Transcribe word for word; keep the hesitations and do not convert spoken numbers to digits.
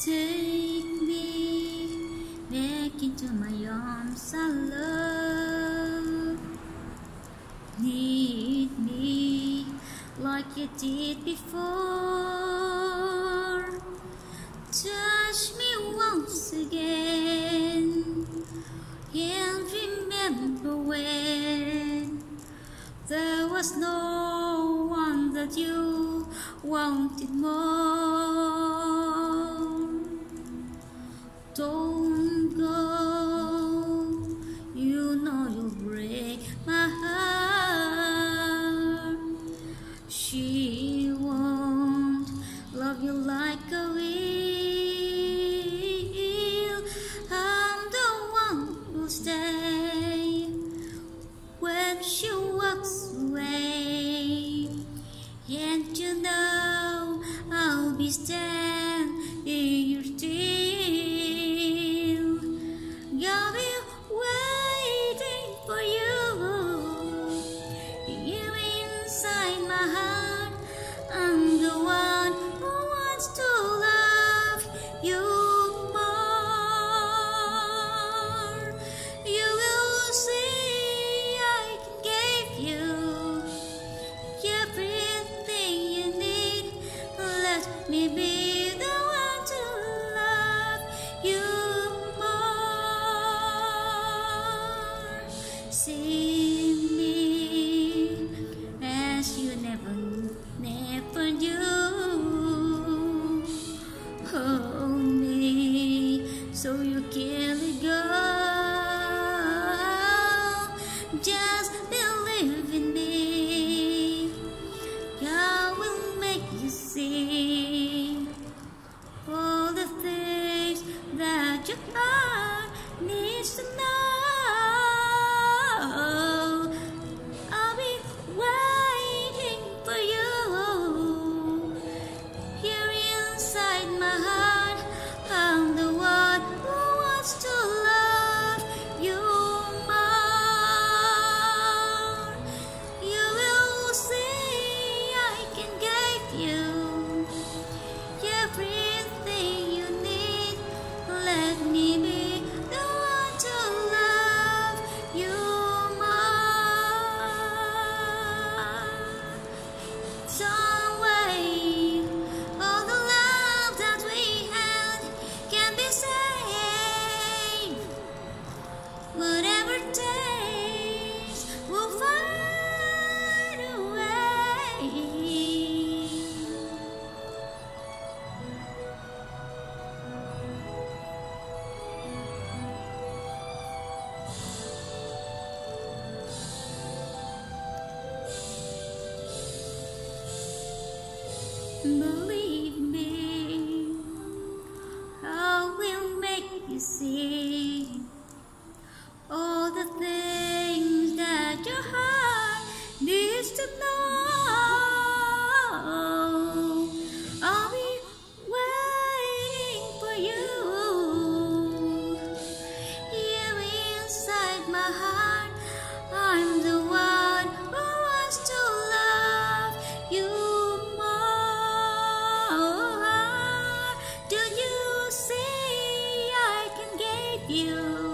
Take me back into my arms, I love. Need me like you did before. Touch me once again, and remember when there was no one that you wanted more. Don't go, you know you'll break my heart. She won't love you like I will. I'm the one who'll stay when she walks away, and you know I'll be standing here still. I'll be waiting for you. You inside my heart. I'm the one who wants to love you more. You will see I can give you everything you need. Let me be the one to love you more. See me as you never, never knew. Hold me so you can't let go. Just believe in me. I will make you see all the things that your heart needs to know. I'll be waiting for you here inside my heart. I'm the one who wants to love you more. You will see I can give you everything you need. Let me be the one to love you more. Don't wait, all the love that we had can be saved. Whatever it takes, we'll find a way. Believe me, I will make you see all the things that your heart needs to know. I'll be waiting for you here inside my heart. I'm the one who wants to love you more. Do you see I can give you